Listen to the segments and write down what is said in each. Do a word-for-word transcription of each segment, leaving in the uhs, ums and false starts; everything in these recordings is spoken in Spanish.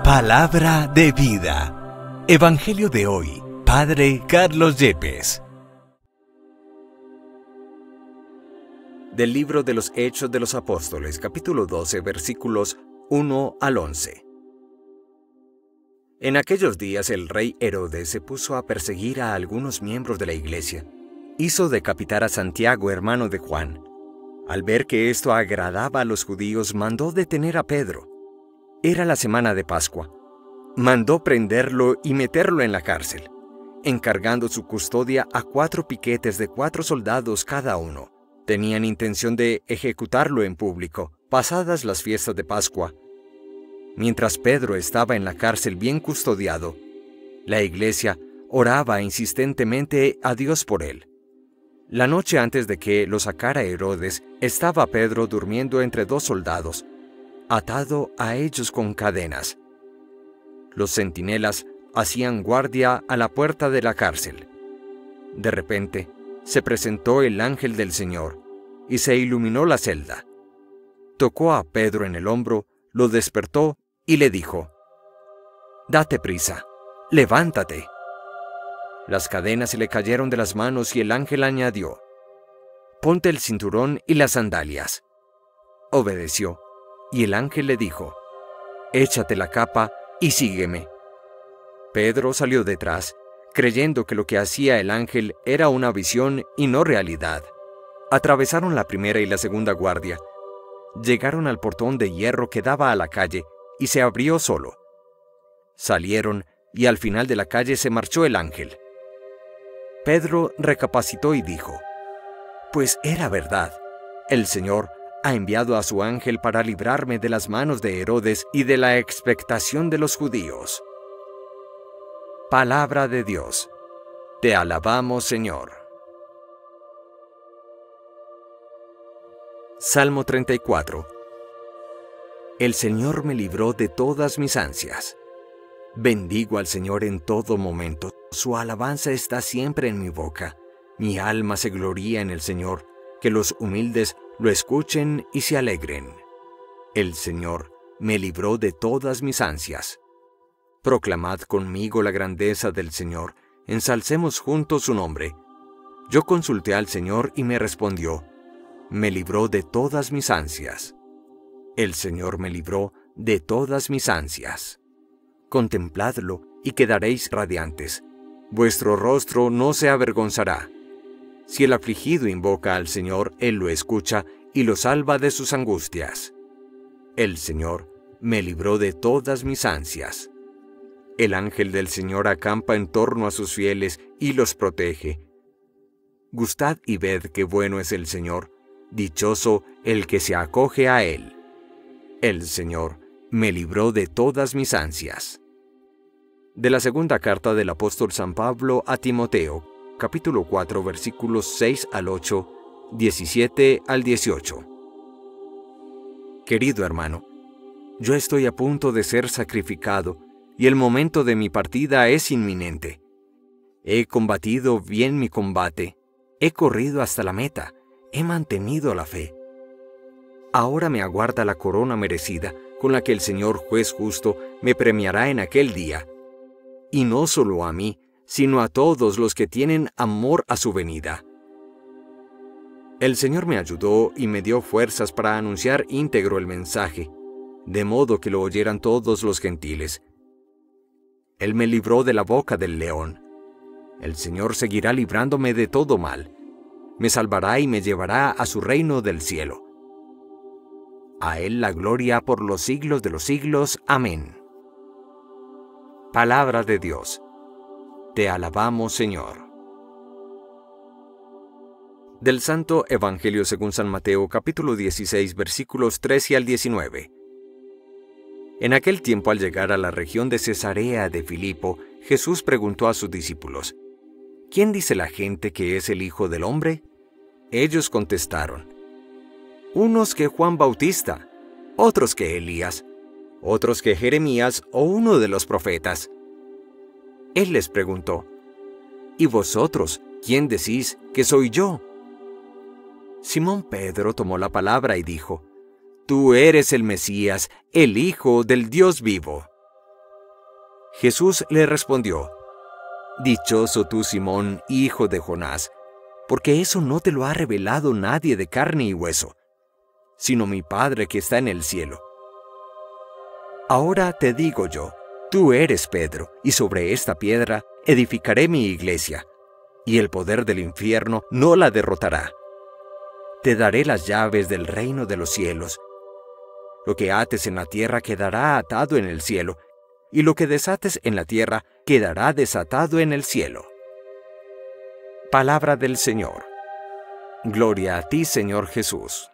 Palabra de vida. Evangelio de hoy. Padre Carlos Yepes. Del libro de los Hechos de los Apóstoles, capítulo doce, versículos uno al once. En aquellos días el rey Herodes se puso a perseguir a algunos miembros de la iglesia. Hizo decapitar a Santiago, hermano de Juan. Al ver que esto agradaba a los judíos, mandó detener a Pedro. Era la semana de Pascua. Mandó prenderlo y meterlo en la cárcel, encargando su custodia a cuatro piquetes de cuatro soldados cada uno. Tenían intención de ejecutarlo en público, pasadas las fiestas de Pascua. Mientras Pedro estaba en la cárcel bien custodiado, la iglesia oraba insistentemente a Dios por él. La noche antes de que lo sacara Herodes, estaba Pedro durmiendo entre dos soldados, atado a ellos con cadenas. Los centinelas hacían guardia a la puerta de la cárcel. De repente, se presentó el ángel del Señor, y se iluminó la celda. Tocó a Pedro en el hombro, lo despertó y le dijo: «Date prisa, levántate». Las cadenas se le cayeron de las manos y el ángel añadió: «Ponte el cinturón y las sandalias». Obedeció, y el ángel le dijo: «Échate la capa y sígueme». Pedro salió detrás, creyendo que lo que hacía el ángel era una visión y no realidad. Atravesaron la primera y la segunda guardia. Llegaron al portón de hierro que daba a la calle, y se abrió solo. Salieron, y al final de la calle se marchó el ángel. Pedro recapacitó y dijo: «Pues era verdad. El Señor ha enviado a su ángel para librarme de las manos de Herodes y de la expectación de los judíos». Palabra de Dios. Te alabamos, Señor. Salmo treinta y cuatro. El Señor me libró de todas mis ansias. Bendigo al Señor en todo momento. Su alabanza está siempre en mi boca. Mi alma se gloría en el Señor. Que los humildes lo escuchen y se alegren. El Señor me libró de todas mis ansias. Proclamad conmigo la grandeza del Señor. Ensalcemos juntos su nombre. Yo consulté al Señor y me respondió. Me libró de todas mis ansias. El Señor me libró de todas mis ansias. Contempladlo y quedaréis radiantes. Vuestro rostro no se avergonzará. Si el afligido invoca al Señor, Él lo escucha y lo salva de sus angustias. El Señor me libró de todas mis ansias. El ángel del Señor acampa en torno a sus fieles y los protege. Gustad y ved qué bueno es el Señor, dichoso el que se acoge a Él. El Señor me libró de todas mis ansias. De la segunda carta del apóstol San Pablo a Timoteo, capítulo cuatro, versículos seis al ocho, diecisiete al dieciocho. Querido hermano, yo estoy a punto de ser sacrificado, y el momento de mi partida es inminente. He combatido bien mi combate, he corrido hasta la meta, he mantenido la fe. Ahora me aguarda la corona merecida, con la que el Señor juez justo me premiará en aquel día. Y no solo a mí, sino a todos los que tienen amor a su venida. El Señor me ayudó y me dio fuerzas para anunciar íntegro el mensaje, de modo que lo oyeran todos los gentiles. Él me libró de la boca del león. El Señor seguirá librándome de todo mal. Me salvará y me llevará a su reino del cielo. A Él la gloria por los siglos de los siglos. Amén. Palabra de Dios. Te alabamos, Señor. Del Santo Evangelio según San Mateo, capítulo dieciséis, versículos trece al diecinueve. En aquel tiempo, al llegar a la región de Cesarea de Filipo, Jesús preguntó a sus discípulos: ¿Quién dice la gente que es el Hijo del Hombre? Ellos contestaron: unos que Juan Bautista, otros que Elías, otros que Jeremías o uno de los profetas. Él les preguntó: ¿Y vosotros, quién decís que soy yo? Simón Pedro tomó la palabra y dijo: Tú eres el Mesías, el Hijo del Dios vivo. Jesús le respondió: Dichoso tú, Simón, hijo de Jonás, porque eso no te lo ha revelado nadie de carne y hueso, sino mi Padre que está en el cielo. Ahora te digo yo, tú eres Pedro, y sobre esta piedra edificaré mi iglesia, y el poder del infierno no la derrotará. Te daré las llaves del reino de los cielos. Lo que ates en la tierra quedará atado en el cielo, y lo que desates en la tierra quedará desatado en el cielo. Palabra del Señor. Gloria a ti, Señor Jesús.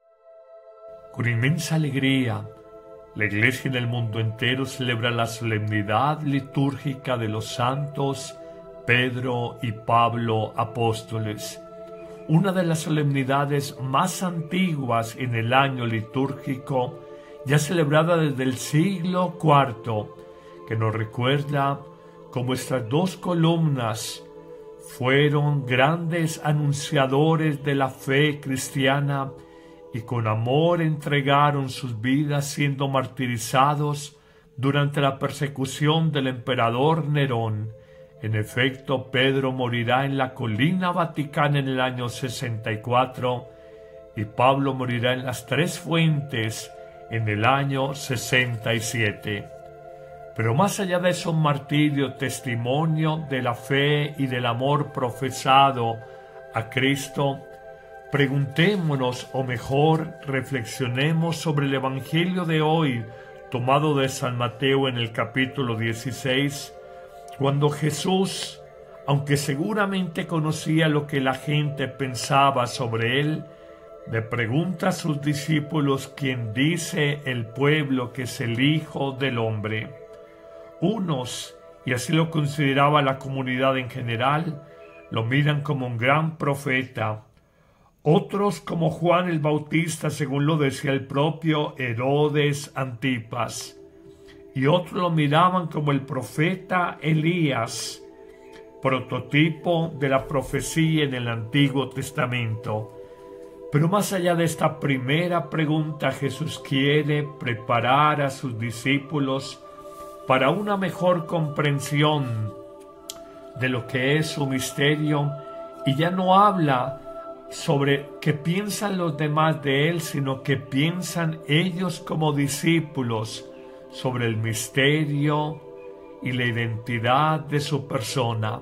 Con inmensa alegría, la Iglesia en el mundo entero celebra la solemnidad litúrgica de los santos Pedro y Pablo apóstoles, una de las solemnidades más antiguas en el año litúrgico, ya celebrada desde el siglo cuarto, que nos recuerda cómo estas dos columnas fueron grandes anunciadores de la fe cristiana y con amor entregaron sus vidas siendo martirizados durante la persecución del emperador Nerón. En efecto, Pedro morirá en la colina Vaticana en el año sesenta y cuatro y Pablo morirá en las Tres Fuentes en el año sesenta y siete. Pero más allá de esos martirios, testimonio de la fe y del amor profesado a Cristo, preguntémonos, o mejor, reflexionemos sobre el Evangelio de hoy, tomado de San Mateo en el capítulo dieciséis, cuando Jesús, aunque seguramente conocía lo que la gente pensaba sobre él, le pregunta a sus discípulos quién dice el pueblo que es el Hijo del Hombre. Unos, y así lo consideraba la comunidad en general, lo miran como un gran profeta. Otros como Juan el Bautista, según lo decía el propio Herodes Antipas. Y otros lo miraban como el profeta Elías, prototipo de la profecía en el Antiguo Testamento. Pero más allá de esta primera pregunta, Jesús quiere preparar a sus discípulos para una mejor comprensión de lo que es su misterio, y ya no habla sobre qué piensan los demás de él, sino que piensan ellos como discípulos sobre el misterio y la identidad de su persona.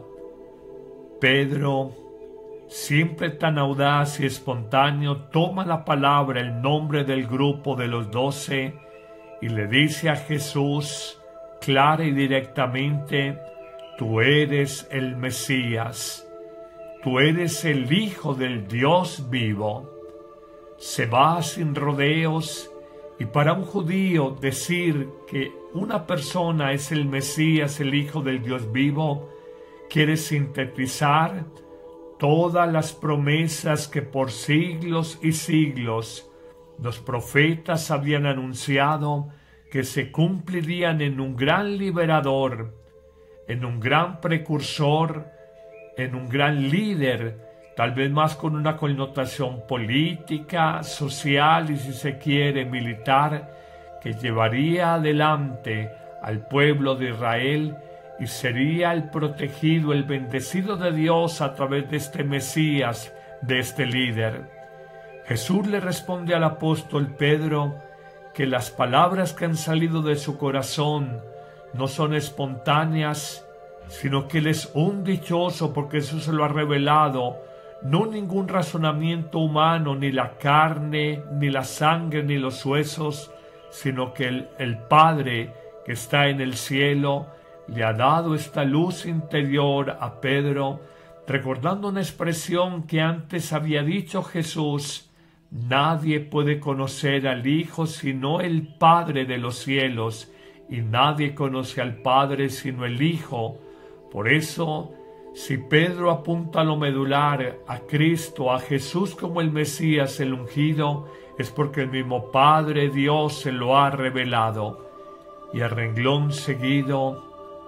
Pedro, siempre tan audaz y espontáneo, toma la palabra en nombre del grupo de los doce y le dice a Jesús clara y directamente: tú eres el Mesías, tú eres el Hijo del Dios vivo. Se va sin rodeos, y para un judío decir que una persona es el Mesías, el Hijo del Dios vivo, quiere sintetizar todas las promesas que por siglos y siglos los profetas habían anunciado que se cumplirían en un gran liberador, en un gran precursor, en un gran líder, tal vez más con una connotación política, social y, si se quiere, militar, que llevaría adelante al pueblo de Israel y sería el protegido, el bendecido de Dios a través de este Mesías, de este líder. Jesús le responde al apóstol Pedro que las palabras que han salido de su corazón no son espontáneas, sino que él es un dichoso porque eso se lo ha revelado, no ningún razonamiento humano, ni la carne, ni la sangre, ni los huesos, sino que el, el Padre que está en el cielo le ha dado esta luz interior a Pedro, recordando una expresión que antes había dicho Jesús: nadie puede conocer al Hijo sino el Padre de los cielos, y nadie conoce al Padre sino el Hijo. Por eso, si Pedro apunta a lo medular, a Cristo, a Jesús como el Mesías, el ungido, es porque el mismo Padre Dios se lo ha revelado. Y a renglón seguido,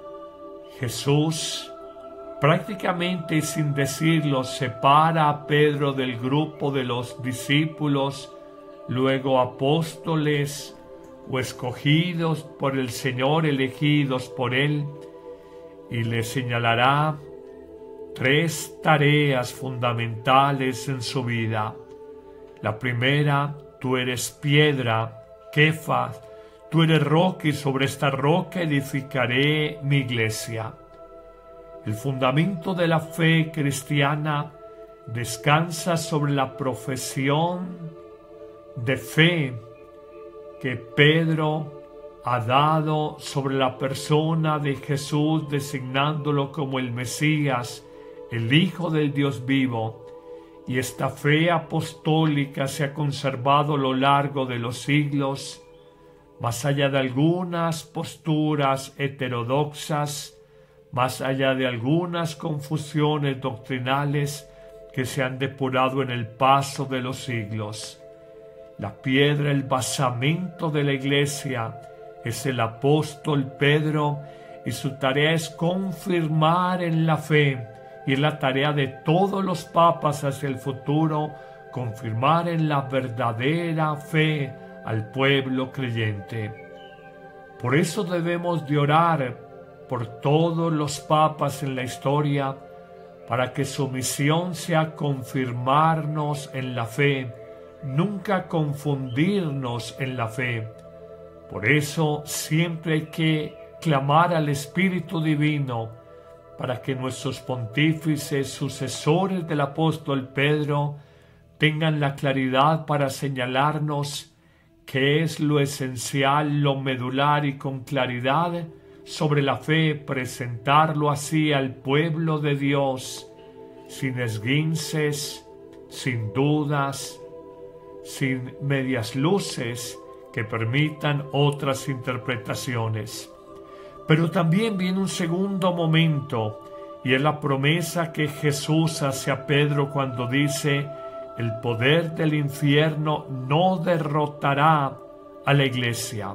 Jesús, prácticamente y sin decirlo, separa a Pedro del grupo de los discípulos, luego apóstoles, o escogidos por el Señor, elegidos por Él, y le señalará tres tareas fundamentales en su vida. La primera, tú eres piedra, Kefas, tú eres roca y sobre esta roca edificaré mi iglesia. El fundamento de la fe cristiana descansa sobre la profesión de fe que Pedro ha dado sobre la persona de Jesús, designándolo como el Mesías, el Hijo del Dios vivo, y esta fe apostólica se ha conservado a lo largo de los siglos, más allá de algunas posturas heterodoxas, más allá de algunas confusiones doctrinales que se han depurado en el paso de los siglos. La piedra, el basamento de la iglesia, es el apóstol Pedro, y su tarea es confirmar en la fe, y es la tarea de todos los papas hacia el futuro, confirmar en la verdadera fe al pueblo creyente. Por eso debemos de orar por todos los papas en la historia, para que su misión sea confirmarnos en la fe, nunca confundirnos en la fe. Por eso siempre hay que clamar al Espíritu Divino para que nuestros pontífices, sucesores del apóstol Pedro, tengan la claridad para señalarnos qué es lo esencial, lo medular, y con claridad sobre la fe presentarlo así al pueblo de Dios, sin esguinces, sin dudas, sin medias luces que permitan otras interpretaciones. Pero también viene un segundo momento, y es la promesa que Jesús hace a Pedro cuando dice: el poder del infierno no derrotará a la iglesia.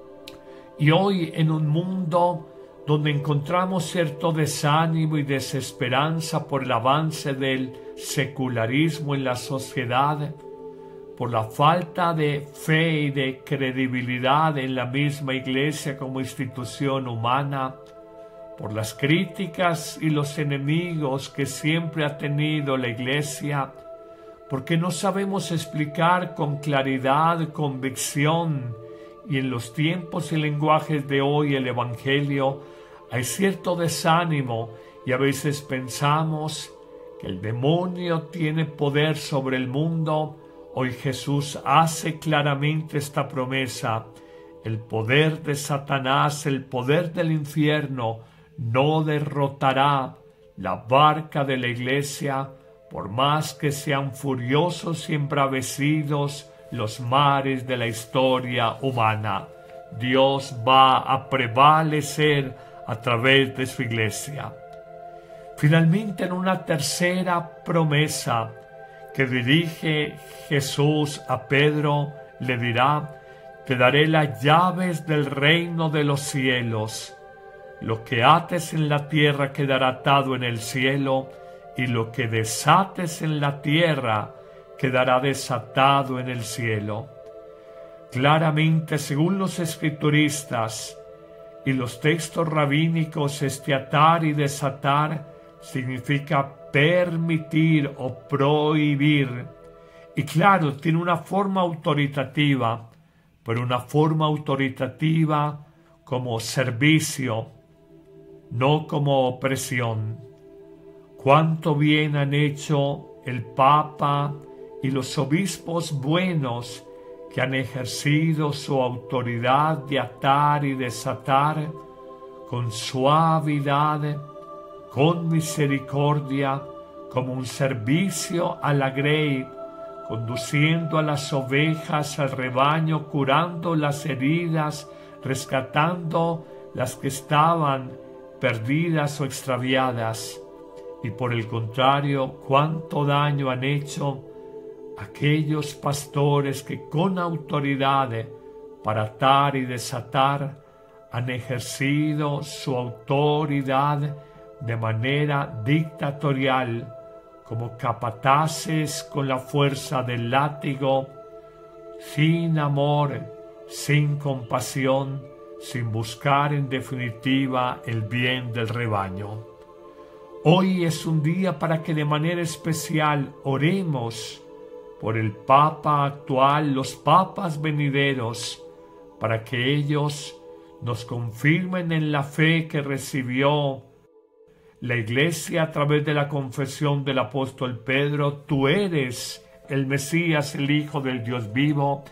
Y hoy, en un mundo donde encontramos cierto desánimo y desesperanza por el avance del secularismo en la sociedad, por la falta de fe y de credibilidad en la misma iglesia como institución humana, por las críticas y los enemigos que siempre ha tenido la iglesia, porque no sabemos explicar con claridad, convicción, y en los tiempos y lenguajes de hoy el Evangelio, hay cierto desánimo, y a veces pensamos que el demonio tiene poder sobre el mundo. Hoy Jesús hace claramente esta promesa: el poder de Satanás, el poder del infierno, no derrotará la barca de la iglesia, por más que sean furiosos y embravecidos los mares de la historia humana. Dios va a prevalecer a través de su iglesia. Finalmente, en una tercera promesa que dirige Jesús a Pedro, le dirá: te daré las llaves del reino de los cielos. Lo que ates en la tierra quedará atado en el cielo, y lo que desates en la tierra quedará desatado en el cielo. Claramente, según los escrituristas y los textos rabínicos, este atar y desatar significa permitir o prohibir. Y claro, tiene una forma autoritativa, pero una forma autoritativa como servicio, no como opresión. Cuánto bien han hecho el Papa y los obispos buenos que han ejercido su autoridad de atar y desatar con suavidad, con misericordia, como un servicio a la grey, conduciendo a las ovejas al rebaño, curando las heridas, rescatando las que estaban perdidas o extraviadas. Y por el contrario, cuánto daño han hecho aquellos pastores que con autoridad para atar y desatar han ejercido su autoridad de manera dictatorial, como capataces con la fuerza del látigo, sin amor, sin compasión, sin buscar en definitiva el bien del rebaño. Hoy es un día para que de manera especial oremos por el Papa actual, los papas venideros, para que ellos nos confirmen en la fe que recibió la Iglesia a través de la confesión del apóstol Pedro: tú eres el Mesías, el Hijo del Dios vivo.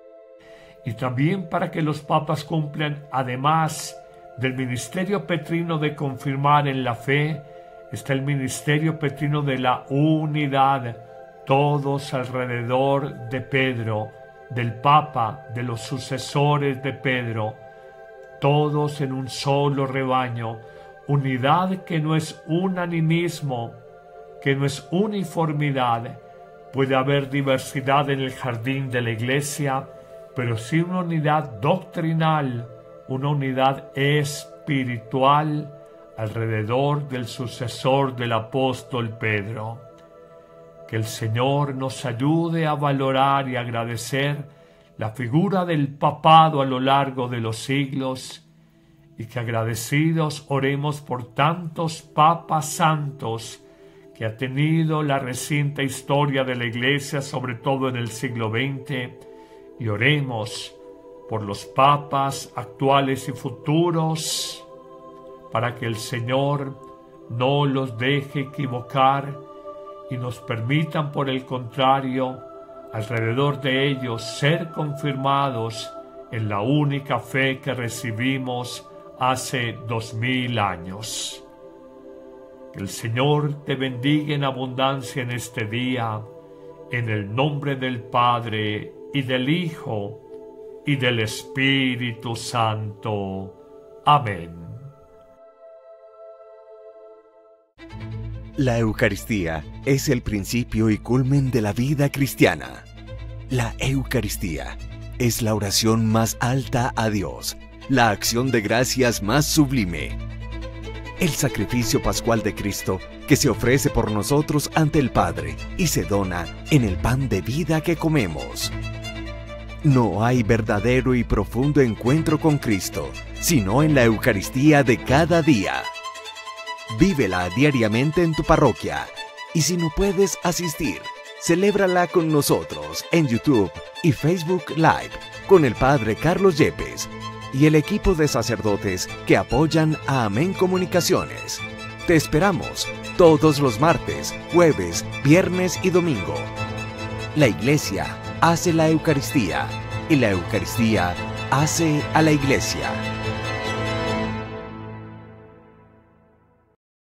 Y también para que los papas cumplan, además del ministerio petrino de confirmar en la fe, está el ministerio petrino de la unidad, todos alrededor de Pedro, del Papa, de los sucesores de Pedro, todos en un solo rebaño, unidad que no es unanimismo, que no es uniformidad. Puede haber diversidad en el jardín de la Iglesia, pero sí una unidad doctrinal, una unidad espiritual alrededor del sucesor del apóstol Pedro. Que el Señor nos ayude a valorar y agradecer la figura del papado a lo largo de los siglos, y que agradecidos oremos por tantos papas santos que ha tenido la reciente historia de la Iglesia, sobre todo en el siglo veinte, y oremos por los papas actuales y futuros, para que el Señor no los deje equivocar y nos permitan, por el contrario, alrededor de ellos ser confirmados en la única fe que recibimos hace dos mil años. Que el Señor te bendiga en abundancia en este día, en el nombre del Padre, y del Hijo, y del Espíritu Santo. Amén. La Eucaristía es el principio y culmen de la vida cristiana. La Eucaristía es la oración más alta a Dios, la acción de gracias más sublime, el sacrificio pascual de Cristo que se ofrece por nosotros ante el Padre y se dona en el pan de vida que comemos. No hay verdadero y profundo encuentro con Cristo, sino en la Eucaristía de cada día. Vívela diariamente en tu parroquia, y si no puedes asistir, celébrala con nosotros en YouTube y Facebook Live con el Padre Carlos Yepes y el equipo de sacerdotes que apoyan a Amén Comunicaciones. Te esperamos todos los martes, jueves, viernes y domingo. La Iglesia hace la Eucaristía y la Eucaristía hace a la Iglesia.